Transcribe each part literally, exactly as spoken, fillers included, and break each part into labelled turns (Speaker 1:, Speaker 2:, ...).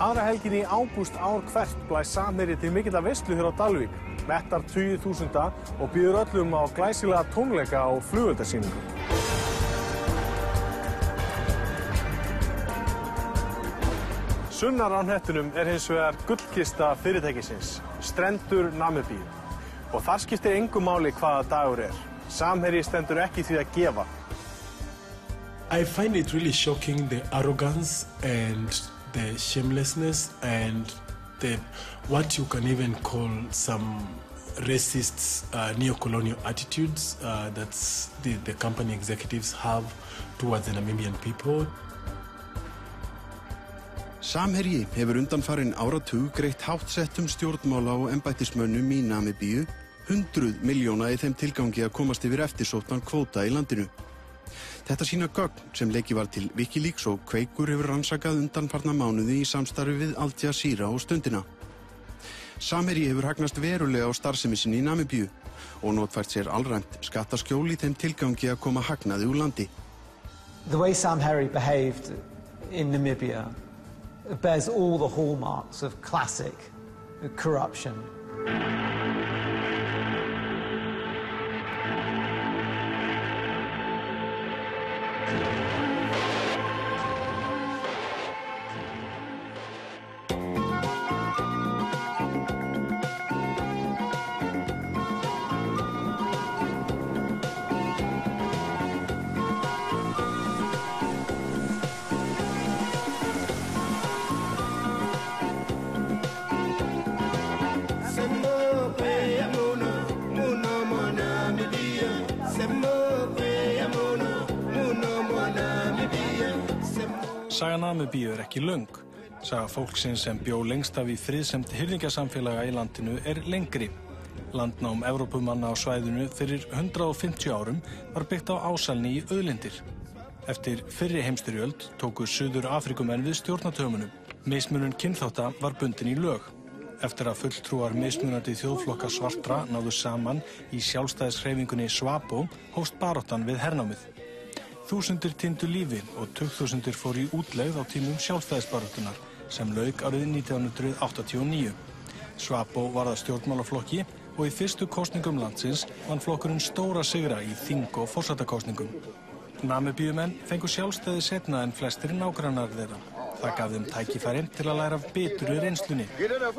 Speaker 1: Aðra helgin í ágúst ár hvert blæs Samherji til mikilla veislu hér á Dalvík, mettar tugi þúsunda og býður öllum á glæsilega tónleika og flugeldasýningu. Sunnar á hnettinum er hins vegar gullkista fyrirtækisins, strendur Namibíu. Og þar skiptir engu máli hvaða dagur er. Samherji stendur ekki því að gefa.
Speaker 2: I find it really shocking, the arrogance and the shamelessness and the what you can even call some racist uh, neo-colonial attitudes uh, that the, the company executives have towards the Namibian people.
Speaker 3: Samherji hefur undanfarinn áratug greitt háttsettum stjórnmála og embættismönnum í Namibíu hundruð milljóna í þeim tilgangi að komast yfir eftirsóttan kvóta í landinu. Þetta sýna gögn sem leikið var til Wikileaks og Kveikur hefur rannsakað undanfarna mánuði í samstarfi við Al Jazeera og Stundina. Samherji hefur hagnast verulega á starfsemi sinni í Namibíu og notfært sér alræmt skattaskjól í þeim tilgangi að koma hagnaði úr landi.
Speaker 4: The way Samherji behaved in Namibia bears all the hallmarks of classic corruption.
Speaker 1: Saga Namibíu er ekki löng. Saga fólksins sem bjó lengst af í friðsemd hirðingjasamfélaga í landinu er lengri. Landnám Evrópumanna á svæðinu fyrir hundrað og fimmtíu árum var byggt á ásælni í auðlindir. Eftir fyrri heimsstyrjöld tóku Suður Afrikumenn við stjórnartömunum. Mismunun kynþátta var bundin í lög. Eftir að fulltrúar mismunandi þjóðflokka svartra náðu saman í sjálfstæðishreyfingunni SWAPO hófst baráttan við hernámið. Þúsundir týndu lífi og tugþúsundir fóru í útlegð á tímum sjálfstæðisbaráttunnar sem lauk árið nítján hundruð áttatíu og níu. SWAPO varð að stjórnmálaflokki og í fyrstu kosningum landsins vann flokkurinn stóra sigra í þing- og forsetakosningum. Namibíumenn fengu sjálfstæði seinna en flestir nágrannar þeirra. Það gaf þeim tækifæri til að læra af betri reynslunni.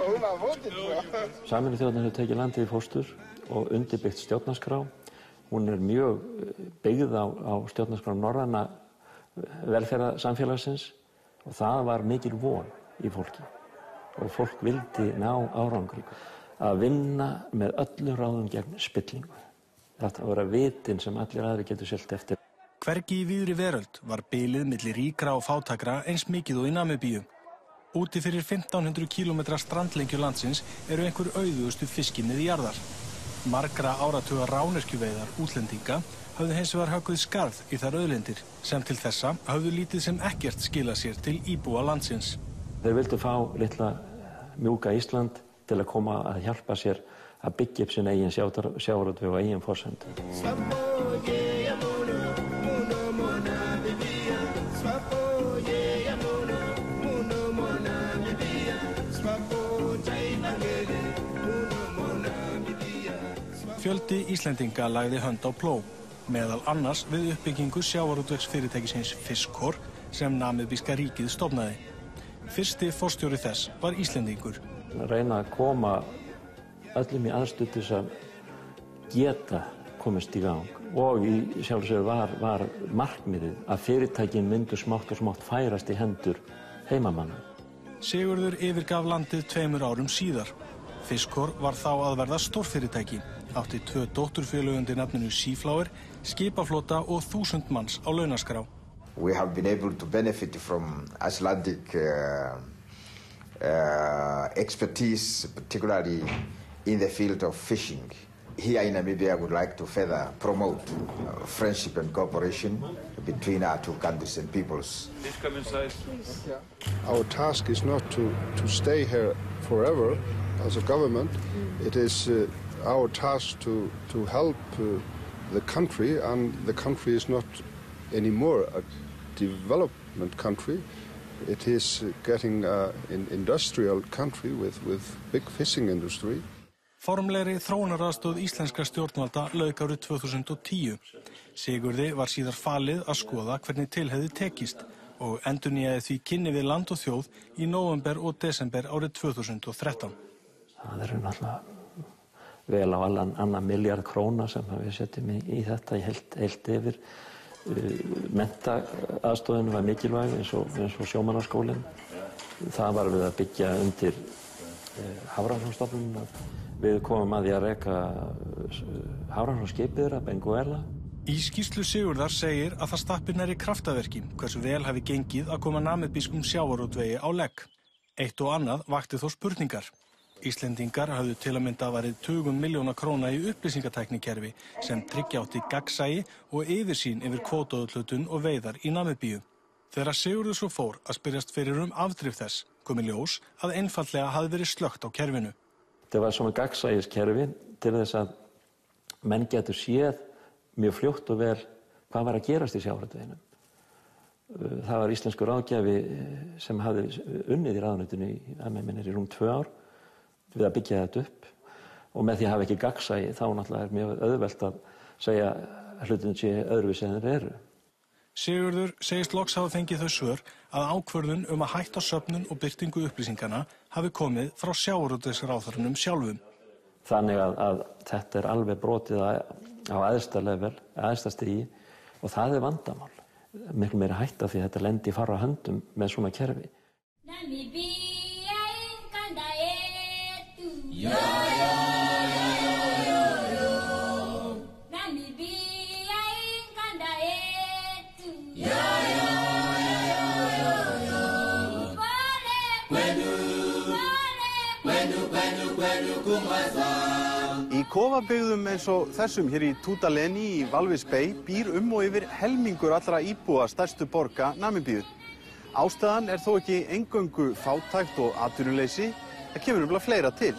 Speaker 5: Sameinuðu þjóðirnar hefur tekið landið í fóstur og undirbyggt stjórnarskrá. Hún er mjög byggð á, á stjórnarskrá norræna velferðarsamfélagsins og það var mikil von í fólki og fólk vildi ná árangri að vinna með öllu ráðum gegn spillingu. Þetta var að vitin sem allir aðri getur siglt eftir.
Speaker 1: Hvergi í víðri veröld var bilið milli ríkra og fátækra eins mikið og í Namibíu. Úti fyrir fimmtán hundruð kílómetra strandlengju landsins eru einhver auðugustu fiskimið í jarðar. Margra áratuga rányrkjuveiðar útlendinga höfðu hins vegar höggvið skarð í þær auðlindir, sem til þessa höfðu lítið sem ekkert skilað sér til íbúa landsins.
Speaker 5: Þeir vildu fá litla mjúka Ísland til að koma að hjálpa sér að byggja upp sinn eigin sjávarútveg og eigin forsend.
Speaker 1: Fjöldi Íslendinga lagði hönd á plóg, meðal annars við uppbyggingu sjávarútvegsfyrirtækisins Fishrot sem namibíska ríkið stofnaði. Fyrsti forstjóri þess var Íslendingur.
Speaker 5: Reyna að koma öllum í aðstöðu til að geta komist í gang og í sjálfsögðu var, var markmiðið að fyrirtækin myndu smátt og smátt færast í hendur heimamanna.
Speaker 1: Sigurður yfirgaf landið tveimur árum síðar. Fishrot var þá að verða stórfyrirtæki, átti tvö dótturfélög undir nafninu Seaflower, skipaflota og þúsund manns á launaskrá.
Speaker 6: We have been able to benefit from Icelandic uh, uh, expertise, particularly in the field of fishing. Here in Namibia, I would like to further promote uh, friendship and cooperation between our two countries and peoples.
Speaker 7: Please come inside.
Speaker 8: Our task is not to, to stay here forever as a government. It is uh, our task to, to help uh, the country, and the country is not anymore a development country. It is getting uh, an industrial country with, with big fishing industry.
Speaker 1: Formlegri þróunaraðstoð íslenskra stjórnvalda lauk árið tvö þúsund og tíu. Sigurði var síðar falið að skoða hvernig til hefði tekist og endurnýjaði því kynni við land og þjóð í nóvember og desember árið tvö þúsund og þrettán.
Speaker 5: Það eru náttúrulega vel á allan annan miljard króna sem við setjum í, í þetta í heilt, heilt yfir. Menntaaðstoðin var mikilvæg eins og, eins og sjómannaskólinn. Það var við að byggja undir eh, Hafrannsóknastofnunina. Við komum að því að reka hafrannsóknaskipið þeirra, Benguela.
Speaker 1: Í skýrslu Sigurðar segir að það stappi nærri kraftaverki hversu vel hafi gengið að koma namibískum sjávarútvegi á legg. Eitt og annað vakti þó spurningar. Íslendingar hafðu til að mynda varið tugum milljóna króna í upplýsingatæknikerfi sem tryggja átti gagnsæi og yfirsýn yfir kvótaúthlutun og veiðar í Namibíu. Þegar Sigurður svo fór að spyrjast fyrir um afdrif þess, kom í ljós að einfaldlega hafði verið slökkt á kerfinu.
Speaker 5: Það var svona gagnsæiskerfi til þess að menn getur séð mjög fljótt og vel hvað var að gerast í sjávarútveginum. Það var íslenskur ráðgjafi sem hafði unnið í ráðuneytinu í, að með minnir í rúm tvö ár við að byggja þetta upp og með því að hafa ekki gagnsæi þá náttúrulega er mjög auðvelt að segja að hlutin sé öðruvísi en þeir eru.
Speaker 1: Sigurður segist loks hafa fengið þau svör að ákvörðun um að hætta söfnun og birtingu upplýsingana hafi komið frá sjávarútvegsráðherranum sjálfum.
Speaker 5: Þannig að, að þetta er alveg brotið á, á æðsta level, æðsta stigi og það er vandamál. Miklu meiri hætta því að þetta lendi í fárra höndum með svona kerfi.
Speaker 7: Yo, yo, yo, yo, yo, yo. Namibia inkanda yetu. Yo, yo, yo, yo, yo. Kwenu, kwenu, kwenu, kwenu, kumasa.
Speaker 3: Í kofabyggðum eins og þessum hér í Tutaleni í Walvis Bay býr um og yfir helmingur allra íbúa stærstu borga Namibíu. Ástæðan er þó ekki eingöngu fátækt og atvinnuleysi, það kemur nefnilega fleira til.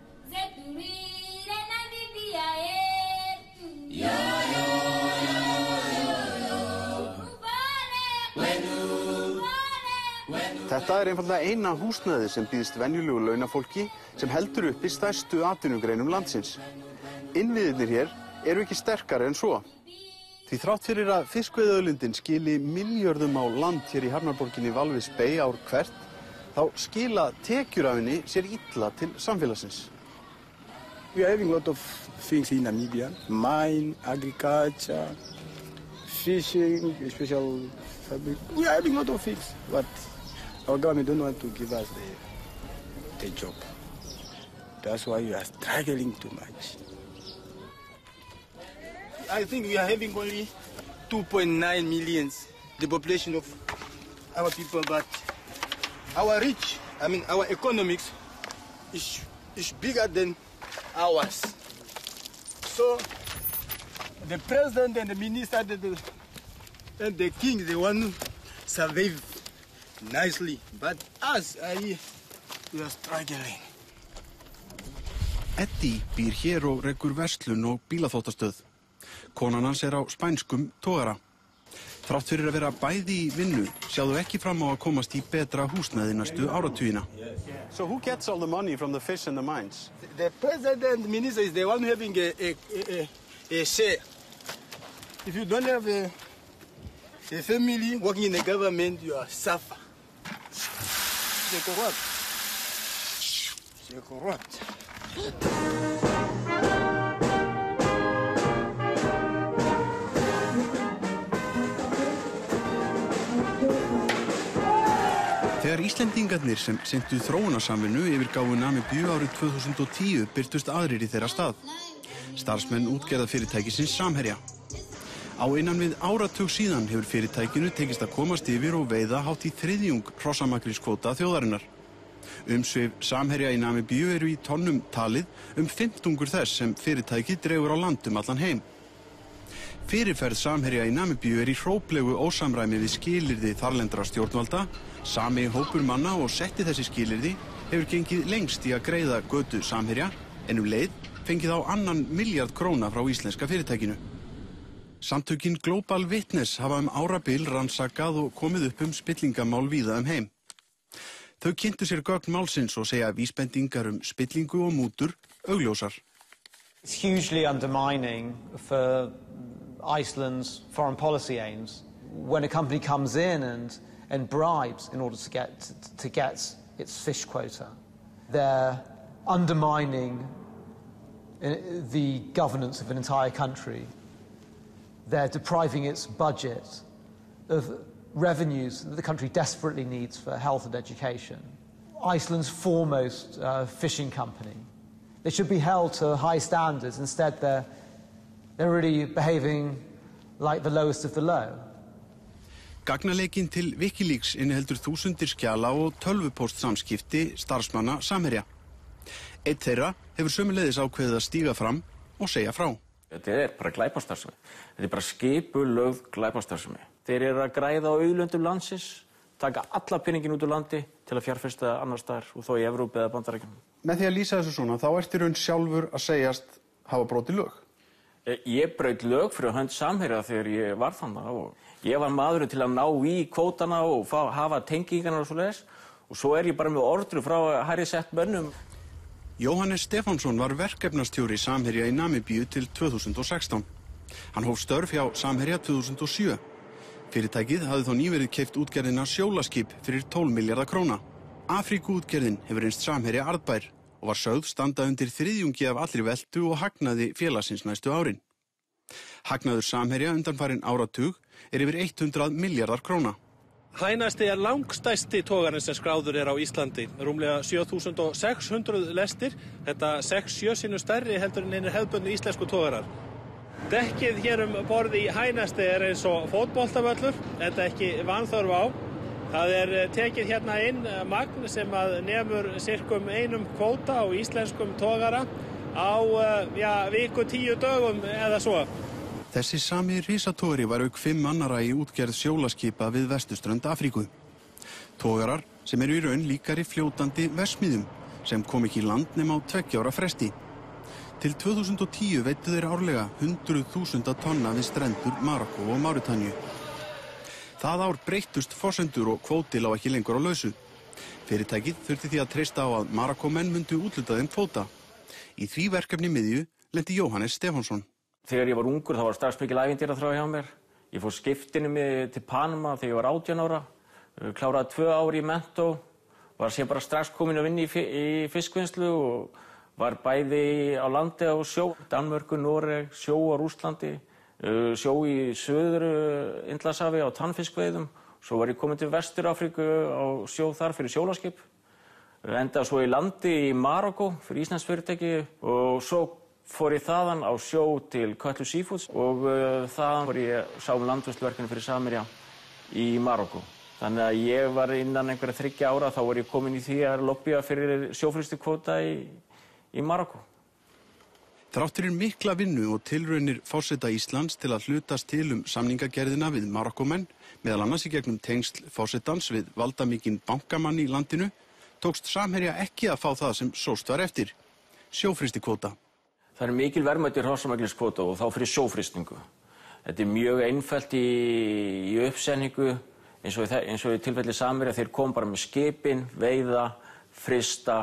Speaker 3: Þetta er einfaldlega eina húsnæði sem býðst venjulegu launafólki sem heldur upp í stærstu atvinnugreinum landsins. Innviðirnir hér eru ekki sterkari en svo. Því þrátt fyrir að fiskveiðiauðlindin skili milljörðum á land hér í hafnarborginni Walvis Bay ár hvert, þá skila tekjur af henni sér illa til samfélagsins.
Speaker 9: We are having a lot of things in Namibia, mine, agriculture, fishing, special fabric. We are having a lot of things, but our government don't want to give us the, the job. That's why we are struggling too much. I think we are having only two point nine million, the population of our people, but our reach, I mean our economics, is, is bigger than ours. So the president and the minister and the, and the king, they want to survive nicely, but us, I, we are struggling.
Speaker 3: Eddie býr hér og rekur verslun og bílaþvottastöð. Konan hans er á spænskum togara. Þrátt fyrir að vera bæði í vinnu, sjáðu ekki fram á að komast í betra húsnæði næstu áratugina. So who gets all the money from the fish and the mines?
Speaker 9: The president and the minister is the one having a, a, a, a share. If you don't have a, a family working in the government, you are suffer. C'est corrupt. C'est corrupt.
Speaker 3: Þegar Íslendingarnir sem sinntu þróunarsamvinnu yfirgáfu Namibíu árið tvö þúsund og tíu birtust aðrir í þeirra stað. Starfsmenn útgerðarfyrirtækisins Samherja. Á innan við áratug síðan hefur fyrirtækinu tekist að komast yfir og veiða hátt í þriðjung hrossamakrískvóta þjóðarinnar. Umsvif Samherja í Namibíu eru í tonnum talið um fimmtungur þess sem fyrirtækið dregur á land um allan heim. Fyrirferð Samherja í Namibíu er í hróplegu ósamræmi við skilyrði þarlendra stjórnvalda. Sami hópur manna og setti þessi skilyrði hefur gengið lengst í að greiða götu Samherja en um leið fengið á annan milljarð króna frá íslenska fyrirtækinu. Samtökin Global Witness hafa um árabil rannsakað og komið upp um spillingamál víða um heim. Þau kynntu sér gögn málsins og segja vísbendingar um spillingu og mútur augljósar.
Speaker 4: It's hugely undermining for Iceland's foreign policy aims when a company comes in and, and bribes in order to get, to get its fish quota. They're undermining the governance of an entire country. They're depriving its budget of revenues that the country desperately needs for health and education. Iceland's foremost uh, fishing company. They should be held to high standards. Instead, they're, they're really behaving like the lowest of the low.
Speaker 3: Gagnaleikinn til Wikileaks inniheldur þúsundir skjala og tölvupóstsamskipti starfsmanna Samherja. Einn þeirra hefur sömuleiðis ákveðið að stíga fram og segja frá.
Speaker 5: Þetta er bara glæpastarfsemi. Þetta er bara skipulögð glæpastarfsemi. Þeir eru að græða á auðlöndum landsins, taka alla peningin út úr landi til að fjárfesta annars staðar og þó í Evrópu eða Bandaríkjunum.
Speaker 3: Með því að lýsa þessu svona, þá ertu í raun sjálfur að segjast hafa brotið lög.
Speaker 5: Ég braut lög fyrir hönd Samherja þegar ég var þarna og ég var maðurinn til að ná í kvótana og fá, hafa tengingarnar og svoleiðis og svo er ég bara með ordru frá hærri sett mönnum.
Speaker 3: Jóhannes Stefánsson var verkefnastjóri Samherja í Namibíu til tvö þúsund og sextán. Hann hóf störf hjá Samherja tvö þúsund og sjö. Fyrirtækið hafði þó nýverið keypt útgerðina Sjólaskip fyrir tólf milljarða króna. Afríkuútgerðin hefur reynst Samherja arðbær og var sögð standa undir þriðjungi af allri veltu og hagnaði félagsins næstu árin. Hagnaður Samherja undanfarinn áratug er yfir hundrað milljarðar króna.
Speaker 1: Hænasti er langstærsti togarinn sem skráður er á Íslandi, rúmlega sjö þúsund sex hundruð lestir, þetta sex sjö sinnum stærri heldur en einir hefðbundnu íslensku togarar. Dekkið hér um borð í Hænasti er eins og fótboltavöllur, þetta ekki vanþörf á. Það er tekið hérna inn magn sem að nemur sirkum einum kvóta á íslenskum togara á ja, viku tíu dögum eða svo.
Speaker 3: Þessi sami risatóri var auk fimm annara í útgerð sjólaskipa við vesturströnd Afríku. Togarar sem eru í raun líkari fljótandi versmiðum sem kom ekki í land nema á tveggja ára fresti. Til tvö þúsund og tíu veiddu þeir árlega hundruð þúsunda tonna við strendur Marokkó og Máritanju. Það ár breyttust forsendur og kvóti lá ekki lengur á lausu. Fyrirtækið þurfti því að treysta á að Marokkómenn myndu úthluta þeim kvóta. Í því verkefni miðju lenti Jóhannes Stefánsson.
Speaker 5: Þegar ég var ungur þá var strax mikil ævintýraþrá hjá mér. Ég fór skiptinu mig til Panama þegar ég var átján ára. Kláraði tvö ár í mentó. Var sér bara strax komin að vinna í, í fiskvinnslu og var bæði á landi á sjó. Danmörku, Noreg, sjó á Rússlandi, sjó í Suður Indlandshafi á tannfiskveiðum. Svo var ég komin til Vestur-Afríku á sjó þar fyrir Sjólaskip. Endaði svo í landi í Marokkó fyrir íslenskt fyrirtæki og svo fór ég þaðan á sjó til Kötlu Seafoods og uh, þaðan fór ég sá um landvörsluverkefni fyrir Samherja í Marokkó. Þannig að ég var innan einhverja þriggja ára þá var ég komin í því að lobbya fyrir sjófrystikvóta í, í Marokkó.
Speaker 3: Þrátt fyrir mikla vinnu og tilraunir forseta Íslands til að hlutast til um samningagerðina við Marokkómenn, meðal annars í gegnum tengsl forsetans við valdamikinn bankamann í landinu, tókst Samherja ekki að fá það sem sóst var eftir, sjófrystikvóta.
Speaker 5: Það er mikil verðmæti hrossamægliskvóta og þá fyrir sjófrystingu. Þetta er mjög einfellt í, í uppsetningu eins og, eins og í tilfelli Samherja þeir kom bara með skipin, veiða, frysta,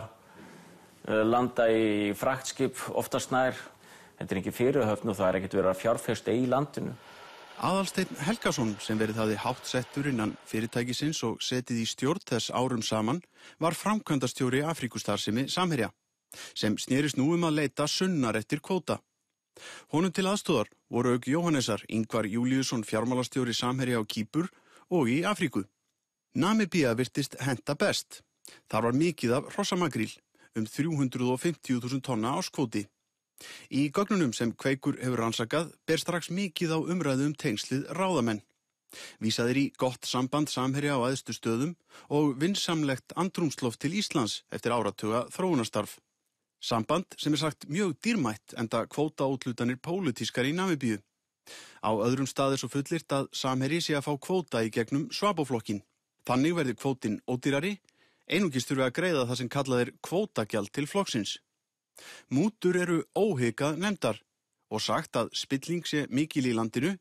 Speaker 5: landa í fraktskip, oftast nær. Þetta er ekki fyrirhöfn og það er ekkert verið að fjárfesta í landinu.
Speaker 3: Aðalsteinn Helgason sem verið hafði hátt settur innan fyrirtækisins og setið í stjórn þess árum saman var framkvæmdastjóri Afríkustarfsemi Samherja, sem snerist nú um að leita sunnar eftir kvóta. Honum til aðstóðar voru auk Jóhannesar Ingvar Júlíusson fjármálastjóri Samherja á Kýpur og í Afríku. Namibia virtist henta best. Þar var mikið af hrossamagríl, um þrjú hundruð og fimmtíu þúsund tonna áskvóti. Í gögnunum sem Kveikur hefur rannsakað ber strax mikið á umræðu um tengslið ráðamenn. Vísaðir í gott samband Samherja á æðstu stöðum og vinsamlegt andrúmsloft til Íslands eftir áratuga þróunarstarf. Samband sem er sagt mjög dýrmætt enda kvótaúthlutanir pólitískar í Namibíu. Á öðrum stað er svo fullyrt að Samherji sé að fá kvóta í gegnum Svabóflokkin. Þannig verði kvótinn ódýrari, einungis þurfi að greiða það sem kallað er kvótagjald til flokksins. Mútur eru óhikað nefndar og sagt að spilling sé mikil í landinu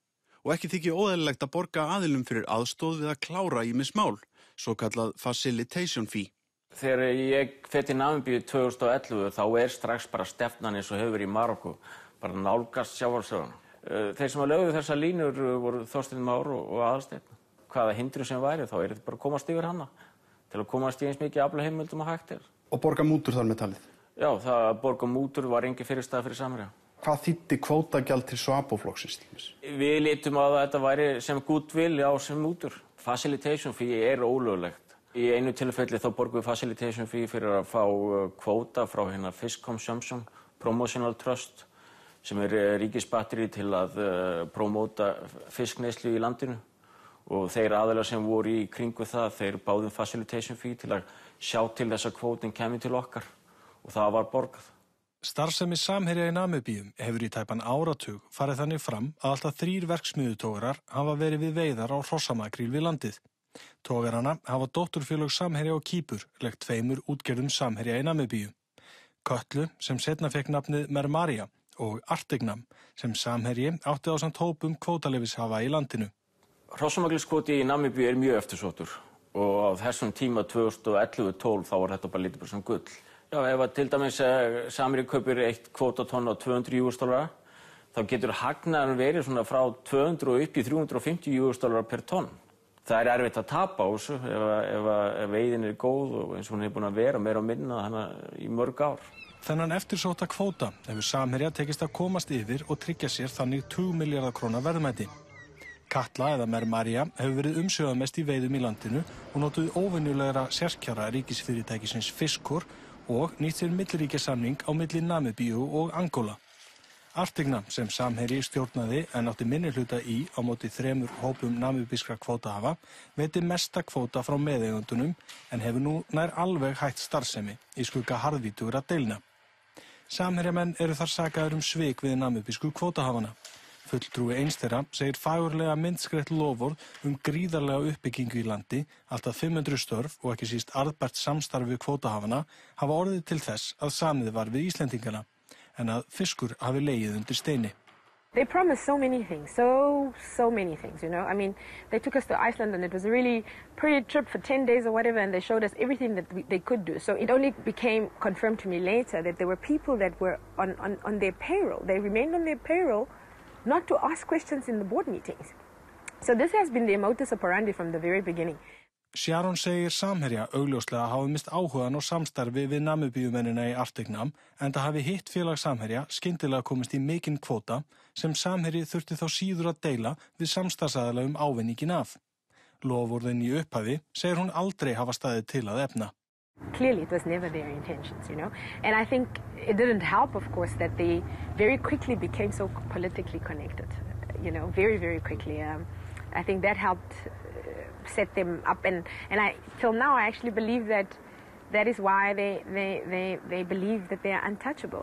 Speaker 3: og ekki þykir óeðlilegt að borga aðilum fyrir aðstoð við að klára ýmis mál, svo kallað facilitation fee.
Speaker 5: Þegar ég fer til Namibíu tvö þúsund og ellefu þá er strax bara stefnan eins og hefur verið í Marokkó, bara nálgast sjávarsöguna. Þeir sem að lögðu þessar línur voru Þorsteinn Már og Aðalsteinn. Hvaða hindrun sem væri, þá er þetta bara að komast yfir hana til að komast í eins mikið aflaheimildum að hægt er.
Speaker 3: Og borga mútur þar með talið?
Speaker 5: Já, það að borga mútur var engin fyrirstaða fyrir Samherja.
Speaker 3: Hvað þýddi kvótagjald til Swapo-flokksins?
Speaker 5: Við lítum að þetta væri sem goodwill á sem mútur. Facilitation fee er ólöglegt. Í einu tilfelli þá borgum við facilitation fee fyrir að fá kvóta frá hérna Fish Consumption Promotional Trust sem er ríkisbatteri til að uh, promóta fiskneyslu í landinu. Og þeir aðilar sem voru í kringu það, þeir báðum facilitation fee til að sjá til þess að kvótin kemi til okkar og það var borgað.
Speaker 1: Starfsemi Samherja í Namibíu hefur í tæpan áratug farið þannig fram að alltaf þrír verksmiðjutogarar hafa verið við veiðar á hrossamakríl við landið. Togarana hafa dótturfélög Samherja og Kýpur legt tveimur útgerðum Samherja í Namibíu. Kötlu sem seinna fékk nafnið Mermaria og Artignam sem Samherji átti ásamt hópum kvótaleyfishafa í landinu.
Speaker 5: Hrossamakrílskvóti í Namibíu er mjög eftirsóttur og á þessum tíma tvö þúsund og ellefu til tólf þá var þetta bara lítið bara sem gull. Já, ef að til dæmis Samherji kaupir eitt kvótatonn á tvö hundruð U S dollara, þá getur hagnaðurinn verið svona frá tvö hundruð og upp í þrjú hundruð og fimmtíu U S dollara per tonn. Það er erfitt að tapa á þessu ef, ef, ef veiðin er góð og eins og hún er búin að vera meira á minna hana í mörg ár.
Speaker 1: Þennan eftirsótta kvóta hefur Samherja tekist að komast yfir og tryggja sér þannig tugir milljarða króna verðmæti. Katla eða Mermaria hefur verið umsvifamest í veiðum í landinu og notuð óvenjulegra sérkjara ríkisfyrirtækisins Fiskur og nýtt sér milliríkjasamning á milli Namibíu og Angola. Artignam sem Samherji stjórnaði en átti minnihluta í á móti þremur hópum namibískra kvótahafa veiti mesta kvóta frá meðeigendunum en hefur nú nær alveg hætt starfsemi í skugga harðvítugra deilna. Samherjamenn eru þar sakaðir um svik við namibísku kvótahafana. Fulltrúi eins þeirra segir fagurlega myndskreytt loforð um gríðarlega uppbyggingu í landi, alltaf fimm hundruð störf og ekki síst arðbært samstarf við kvótahafana hafa orðið til þess að samið var við Íslendingana, en að Fiskur hafi legið undir steini.
Speaker 10: They promised so many things, so, so many things, you know. I mean, they took us to Iceland and it was a really pretty trip for ten days or whatever, and they showed us everything that we, they could do. So it only became confirmed to me later that there were people that were on, on, on their payroll. They remained on their payroll not to ask questions in the board meetings. So this has been their modus operandi from the very beginning.
Speaker 1: Sharon segir Samherja augljóslega hafi mist áhugan og samstarfi við Namibíumennina í Artignam en það hafi hitt félag Samherja skyndilega komist í mikinn kvóta sem Samherji þurfti þá síður að deila við samstarfsaðila um ávinningin af. Loforðin í upphafi segir hún aldrei hafa staðið til að efna.
Speaker 10: Clearly it was never their intentions, you know. And I think it didn't help, of course, that they very quickly became so politically connected, you know, very, very quickly. Um, I think that helped uh, set them up. And, and I, till now, I actually believe that that is why they, they, they, they believe that they are untouchable.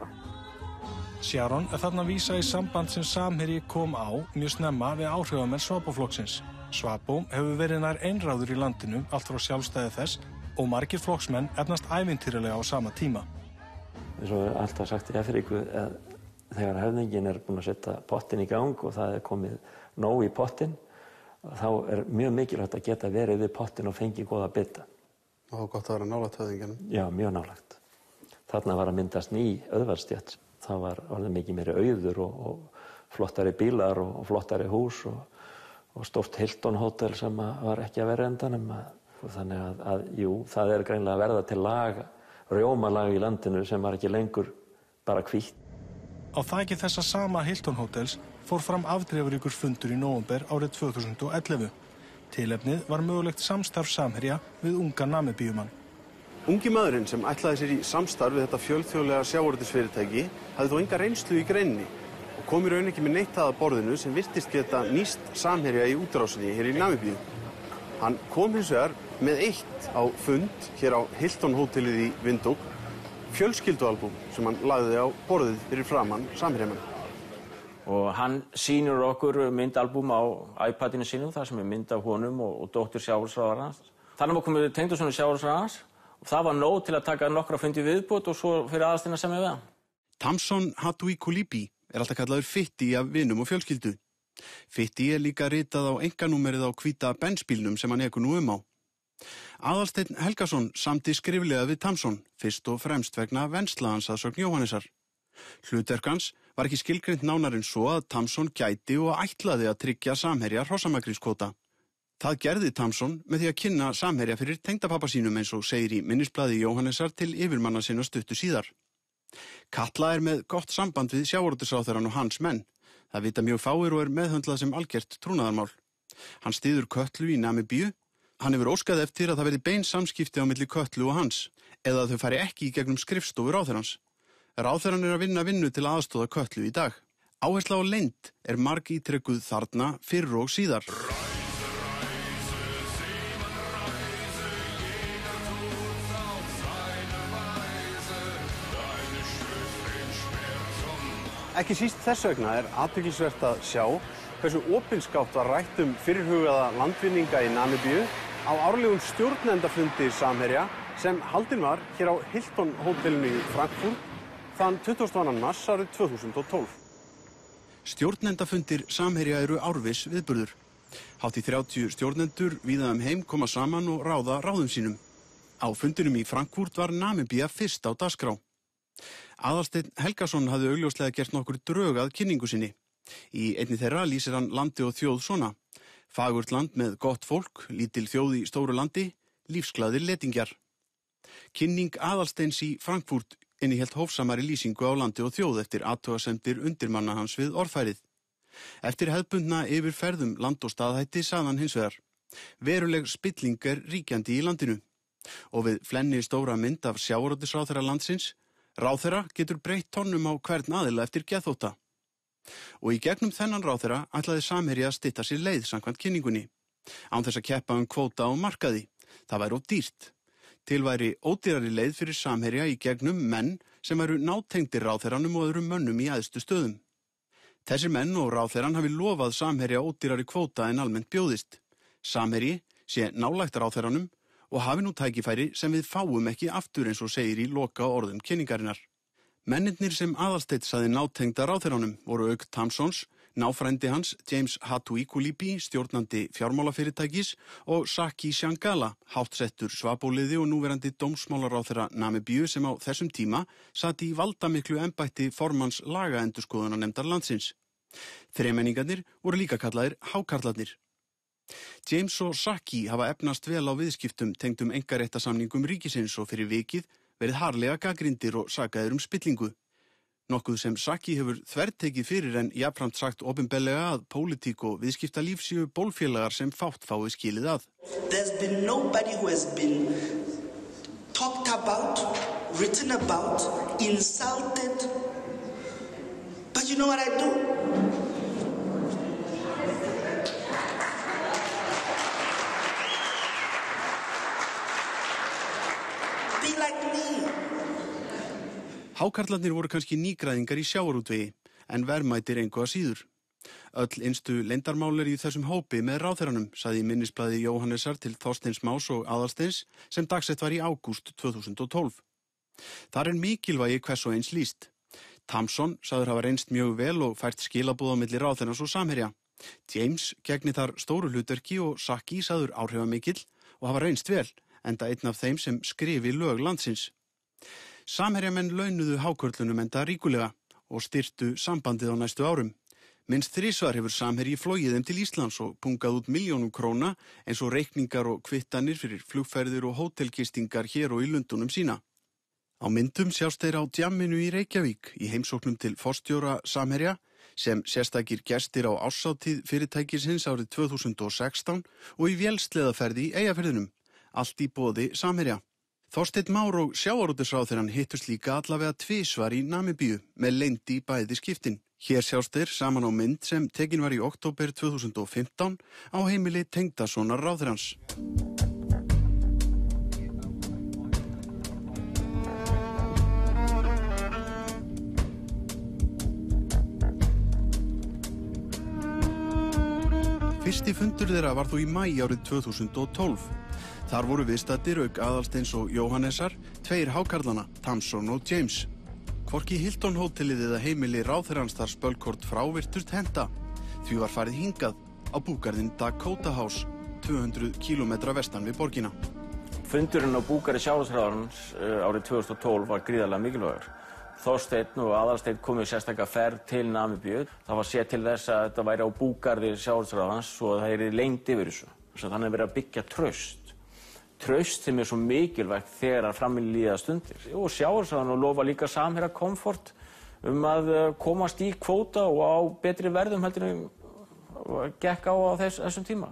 Speaker 1: Sharon er þarna vísa í samband sem Samherji kom á mjög snemma við áhrifamenn Swapo-flokksins. Swapo hefur verið nær einráður í landinu allt frá sjálfstæði þess og margir flokksmenn efnast ævintýralega á sama tíma.
Speaker 5: Eins og alltaf sagt í Afríku að þegar höfðinginn er búinn að setja pottinn í gang og það er komið nóg í pottinn, þá er mjög mikilvægt að geta verið við pottinn og fengið góða bita.
Speaker 3: Og það er gott að vera nálægt höfðingjunum.
Speaker 5: Já, mjög nálægt. Þarna var að myndast ný auðvaldstétt. Það var orðið mikið meiri auður og, og flottari bílar og, og flottari hús og, og stórt Hilton hótel sem var ekki að vera endanum. Þannig að, að, jú, það er greinlega að verða til lag, rjómalag í landinu sem var ekki lengur bara hvítt.
Speaker 1: Á þaki þessa sama Hilton hótels fór fram afdrifaríkur fundur í nóvember árið tvö þúsund og ellefu. Tilefnið var mögulegt samstarf Samherja við unga Namibíumann.
Speaker 3: Ungi maðurinn sem ætlaði sér í samstarf við þetta fjölþjóðlega sjávarútvegsfyrirtæki hafði þó enga reynslu í greininni og kom í raun ekki með neitt að borðinu sem virtist geta nýst Samherja í útrásinni hér í Namibíu. Hann kom hins vegar með eitt á fund hér á Hilton hótelið í Windhoek, fjölskyldualbúm sem hann lagði á borðið fyrir framann Samherjamenn.
Speaker 5: Og hann sýnir okkur myndalbúm á iPadinu sínum, þar sem er mynd af honum og, og dóttur sjávarútvegsráðherrans. Þannig var komið tengdasonur sjávarútvegsráðherrans og það var nóg til að taka nokkra fundi viðbót og svo fyrir Aðalsteinn að semja við hann.
Speaker 3: Tamson Hatui Kulipi er alltaf kallaður Fitti af vinum og fjölskyldu. Fitti er líka ritað á einkanúmerið á hvíta bensbílnum sem hann ekur nú um á. Aðalsteinn Helgason samdi skriflega við Tamson, fyrst og fremst vegna vensla hans að sögn Jóhannesar. Hlutverk hans var ekki skilgreint nánar en svo að Tamson gæti og ætlaði að tryggja Samherja hrossamakrískvóta. Það gerði Tamson með því að kynna Samherja fyrir tengdapappa sínum eins og segir í minnisblaði Jóhannesar til yfirmanna sinna stuttu síðar. Katla er með gott samband við sjávarútvegsráðherrann og hans menn. Það vita mjög fáir og er meðhöndlað sem algert trúnaðarmál. Hann styður Kötlu í Namibíu. Hann hefur óskað eftir að það verði bein samskipti á milli Kötlu og hans, eða að þau fari ekki í gegnum skrifstofu ráðherrans. Ráðherrann er að vinna vinnu til aðstoða Kötlu í dag. Áhersla á leynd er margítrekkuð þarna fyrr og síðar.
Speaker 11: Ekki síst þess vegna er athyglisvert að sjá hversu opinskátt var rætt um fyrirhugaða landvinninga í Namibíu á árlegum stjórnendafundi Samherja sem haldinn var hér á Hilton hótelinu í Frankfurt þann tuttugasta og annan mars árið tvö þúsund og tólf.
Speaker 3: Stjórnendafundir Samherja eru árviss viðburður. Hátt í þrjátíu stjórnendur víða um heim koma saman og ráða ráðum sínum. Á fundinum í Frankfurt var Namibía fyrst á dagskrá. Aðalsteinn Helgason hafði augljóslega gert nokkur drög að kynningu sinni. Í einni þeirra lýsir hann landi og þjóð svona: fagurt land með gott fólk, lítil þjóð í stóru landi, lífsglaðir letingjar. Kynning Aðalsteins í Frankfurt innihélt hófsamari lýsingu á landi og þjóð eftir athugasemdir undirmanna hans við orðfærið. Eftir hefðbundna yfirferðum land og staðhætti sagði hann hins vegar: veruleg spilling er ríkjandi í landinu. Og við flenni stóra mynd af sjávarútvegsráðherra landsins: ráðherra getur breytt tónnum á hvern aðila eftir geðþótta. Og í gegnum þennan ráðherra ætlaði Samherja að stytta sér leið samkvæmt kynningunni. Án þess að keppa um kvóta á markaði. Það væri of dýrt. Til væri ódýrari leið fyrir Samherja í gegnum menn sem væru nátengdir ráðherranum og öðrum mönnum í æðstu stöðum. Þessir menn og ráðherran hafi lofað Samherja ódýrari kvóta en almennt bjóðist. Samherji sé nálægt ráðherranum og hafi nú tækifæri sem við fáum ekki aftur eins og segir í loka orðum kynningarinnar. Mennirnir sem Aðalsteinn sagði nátengda ráðherranum voru auk Tamsons, náfrændi hans James Hatuikulipi, stjórnandi fjármálafyrirtækis, og Saki Shangala, háttsettur svabóliði og núverandi dómsmálaráðherra Namibíu sem á þessum tíma sat í valdamiklu embætti formanns lagaendurskoðunarnefndar landsins. Þremenningarnir voru líka kallaðir hákarlarnir. James og Saki hafa efnast vel á viðskiptum tengdum einkaréttasamningum ríkisins og fyrir vikið verið harðlega gagnrýndir og sakaðir um spillingu. Nokkuð sem Saki hefur þvertekið fyrir en jafnframt sagt opinberlega að pólitík og viðskiptalíf séu bólfélagar sem fátt fái skilið að.
Speaker 12: There's been nobody who has been talked about, written about, insulted. But you know what I do?
Speaker 3: Hákarlarnir voru kannski nýgræðingar í sjávarútvegi, en verðmætir engu að síður. Öll innstu leyndarmál er í þessum hópi með ráðherranum, sagði í minnisblaði Jóhannesar til Þorsteins Más og Aðalsteins sem dagsett var í ágúst tvö þúsund og tólf. Þar er mikilvægi hvers og eins lýst. Tamson sagður hafa reynst mjög vel og fært skilaboð á milli ráðherrans og Samherja. James gegni þar stóru hlutverki og Saki sagður áhrifamikill og hafa reynst vel, enda einn af þeim sem skrifi lög landsins. Samherjamenn launuðu hákörlunum enda ríkulega og styrtu sambandið á næstu árum. Minnst þrisvar hefur Samherji flogið þeim til Íslands og pungað út milljónum króna eins og reikningar og kvittanir fyrir flugferðir og hótelgistingar hér og í Lundunum sína. Á myndum sjást þeir á djamminu í Reykjavík í heimsóknum til forstjóra Samherja sem sérstakir gestir á árshátíð fyrirtækisins árið tvö þúsund og sextán og í vélsleðaferði í Eyjafirðinum, allt í boði Samherja. Þorsteinn Már og sjávarútvegsráðherrann hittust líka allavega tvisvar í Namibíu með leynd í bæði skiptin. Hér sjást þeir saman á mynd sem tekin var í október tvö þúsund og fimmtán á heimili tengdasonar ráðherrans. Fyrsti fundur þeirra var þó í maí árið tvö þúsund og tólf. Þar voru viðstaddir auk Aðalsteins og Jóhannesar, tveir hákarlana, Tamson og James. Hvorki Hilton hótelið eða heimili ráðherrans þar spölkort frá virtust henta. Því var farið hingað á búgarðinn Dakota House, tvö hundruð kílómetra vestan við borgina.
Speaker 5: Fundurinn á búgarði sjávarútvegsráðherrans árið tvö þúsund og tólf var gríðarlega mikilvægur. Þorsteinn og Aðalsteinn komu sérstaklega ferð til Namibíu. Það var séð til þess að þetta væri á búgarði sjávarútvegsráðherrans svo það er leynd yfir þessu. Þannig er verið að byggja traust. Traust sem er svo mikilvægt þegar fram í líða stundir. Og sjávarútvegsráðherrann lofa líka samherja komfort um að komast í kvóta og á betri verðum heldur en gekk á á þess, þessum tíma.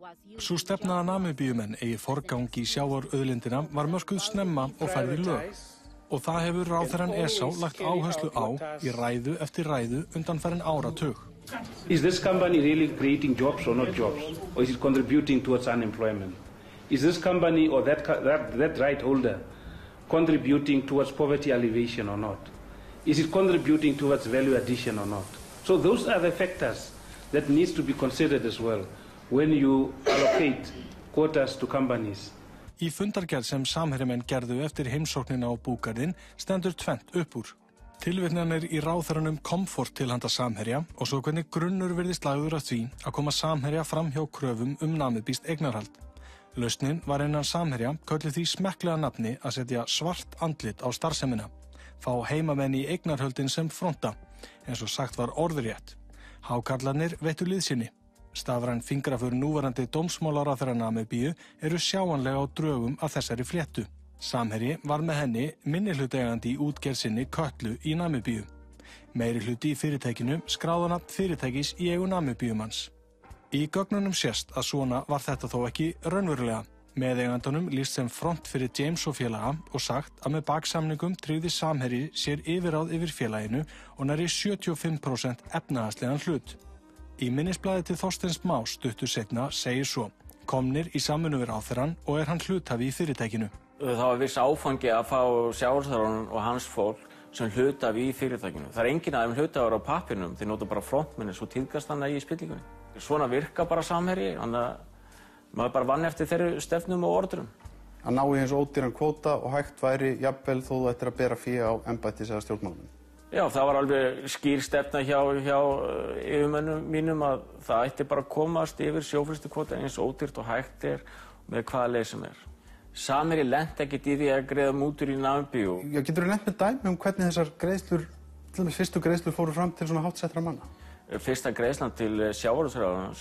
Speaker 1: Sú stefna að Namibíumenn eigi forgang í sjávarauðlindina var mörkuð snemma og færð í lög. Og það hefur ráðherrann Esau lagt áherslu á í ræðu eftir ræðu undanfarin áratug.
Speaker 13: Is this company really creating jobs or not jobs? Or is it contributing towards unemployment? Is this company or that, that, that right holder contributing towards poverty alleviation or not? Is it contributing towards value addition or not? So those are the factors that needs to be considered as well when you allocate quotas to companies.
Speaker 1: Í fundargerð sem samherjamenn gerðu eftir heimsóknina á búgarðinn stendur tvennt upp úr. Tilvitnanir í ráðherranum komfort til handa samherja og svo hvernig grunnur virðist lagður að því að koma samherja fram hjá kröfum um namibískt eignarhald. Lausnin var innan samherja kölluð því smekklega nafni að setja svart andlit á starfsemina. Fá heimamenn í eignarhöldin sem fronta, eins og sagt var orðrétt. Hákarlarnir veittu liðsinni. Stafræn fingraför núverandi dómsmálaráðherra Namibíu eru sjáanlega á drögum af þessari fléttu. Samherji var með henni minnihlutaeigandi í útgerð sinni Kötlu í Namibíu. Meiri hluti í fyrirtækinu skráðana fyrirtækis í eigu Namibíumanns. Í gögnunum sést að svona var þetta þó ekki raunverulega. Meðeigandanum lýst sem front fyrir James og félaga og sagt að með baksamningum tryggði Samherji sér yfirráð yfir félaginu og nærri sjötíu og fimm prósent efnahagslegan hlut. Í minnisblaði til Þorsteins Más stuttu seinna segir svo: komnir í samvinnu við ráðherrann og er hann hluthafi í fyrirtækinu.
Speaker 5: Það var viss áfangi að fá sjávarútvegsráðherrann og hans fólk sem hluthafi í fyrirtækinu. Það er enginn af þeim hluthafar á pappírnum, þeir nota bara frontmenni svo tíðkast hann í spillingunni. Svona virka bara Samherji, þannig að maður bara vann eftir þeirri stefnum og orðurum.
Speaker 11: Að ná í eins ódýran kvóta og hægt væri jafnvel þó þú ættir að bera fé á embættis eða stjórnmálamenn.
Speaker 5: Já, það var alveg skýr stefna hjá, hjá yfirmönnum mínum að það ætti bara að komast yfir sjófrystukvóta eins ódýrt og hægt er með hvaða leið sem er. Samherji lenti ekkert í því að greiða mútur í Namibíu.
Speaker 11: Já, geturðu nefnt með dæmi um hvernig þessar greiðslur, til dæmis fyrstu greiðslur fóru fram til svona háttsettra manna?
Speaker 5: Fyrsta greiðslan til sjávarútvegsráðherrans,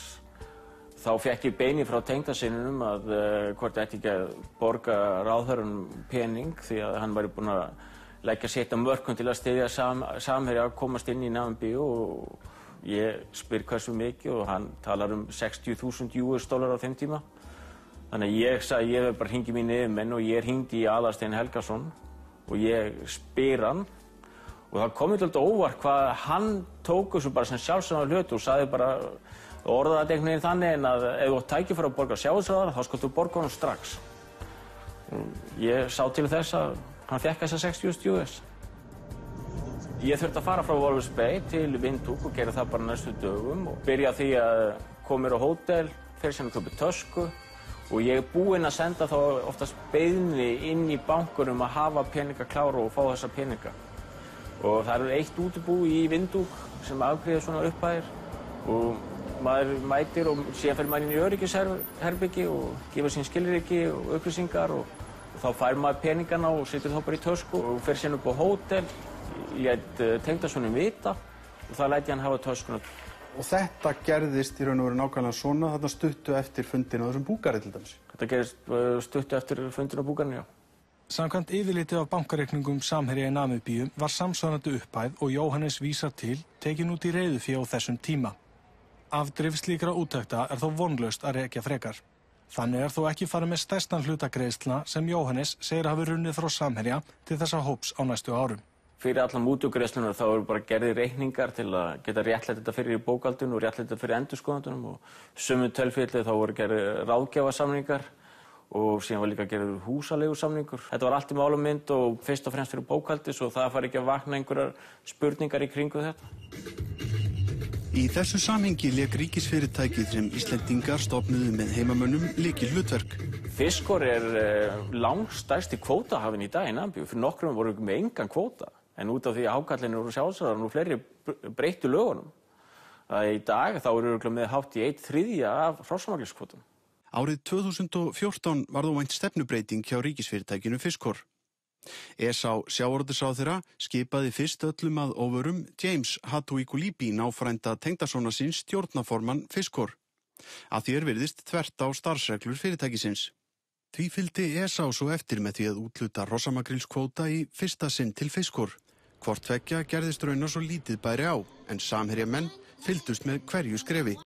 Speaker 5: þá fékk ég beini frá tengdasyninum að uh, hvort ætti ekki að borga ráðherranum pening því að hann væri búinn að leggja sitt á mörkum til að styðja sam, Samherja að komast inn í Namibíu og ég spyr hversu mikið og hann talar um sextíu þúsund U S dollar á þeim tíma. Þannig að ég sagði ég hef bara hringið mín yfirmenn og ég hringdi í Aðalstein Helgason og ég spyr hann og það kom eitthvað óvart hvað hann tók þessu bara sem sjálfsagðan hlut og sagði bara orðaði þetta einhvern veginn þannig en að ef þú átt tækifæri að borga sjávarútvegsráðherra þá skaltu borga honum strax. Ég sá til þess að hann fékk þessa sextíu þúsund U S. Ég þurfti að fara frá Walvis Bay til Windhoek og gera það bara næstu dögum og byrja því að koma mér á hótel, fyrir sem að kaupa tösku og ég er búinn að senda þá oftast beiðni inn í bankunum að hafa peninga klára og fá þessa peninga. Og það er eitt útibú í Windhoek sem afgreiðir svona upphæðir og maður mætir og síðan fer maður inn í öryggisherbyggi og gefur sín skilríki og upplýsingar og, og þá fær maður peningana og setur þá bara í tösku og fer síðan upp á hótel, lét tengdasonum vita og þá læt ég hann hafa töskuna.
Speaker 11: Og þetta gerðist í raun og veru nákvæmlega svona þarna stuttu eftir fundin á þessum búgarði til dæmis?
Speaker 5: Þetta gerðist stuttu eftir fundin á búgarðinu, já.
Speaker 1: Samkvæmt yfirliti af bankareikningum Samherja í Namibíu var samsvarandi upphæð og Jóhannes vísar til tekin út í reiðufé á þessum tíma. Afdrif slíkra úttekta er þó vonlaust að rekja frekar. Þannig er þó ekki farið með stærstan hluta greiðslna sem Jóhannes segir hafi runnið frá Samherja til þessa hóps á næstu árum.
Speaker 5: Fyrir allar mútugreiðslunar þá eru bara gerðir reikningar til að geta réttlætt þetta fyrir í bókhaldinu og réttlætt þetta fyrir endurskoðendunum og sömu tilfelli þá voru gerðir ráðgjafarsamningar og síðan var líka gerður húsaleigusamningur. Þetta var allt í málumynd og fyrst og fremst fyrir bókhaldi svo það fari ekki að vakna einhverjar spurningar í kringu þetta.
Speaker 3: Í þessu samhengi lék ríkisfyrirtækið sem Íslendingar stofnuðu með heimamönnum lykil hlutverk.
Speaker 5: Fiskor er uh, langstærsti kvótahafinn í dag í Namibíu. Fyrir nokkrum voru með engan kvóta en út af því að hákarlinir voru sjálfsagðar og fleiri breyttu lögunum
Speaker 14: að í dag þá eru örugglega með hátt í einn þriðja af hrossamakrílskvótum.
Speaker 3: Árið tvö þúsund og fjórtán var þó vænt stefnubreiting hjá ríkisfyrirtækinu Fiskor. E S A sjávarútvegsráðherra skipaði fyrst öllum að óvörum James Hatuikulipi náfrænda tengdasona síns stjórnarformann Fiskor. Að því er virðist þvert á starfsreglur fyrirtækisins. Því fylgdi E S A svo eftir með því að útluta hrossamakrílskvóta í fyrsta sinn til Fiskor. Hvort tveggja gerðist raunar svo lítið bæri á, en samherjamenn fylgdust með hverju skrefi.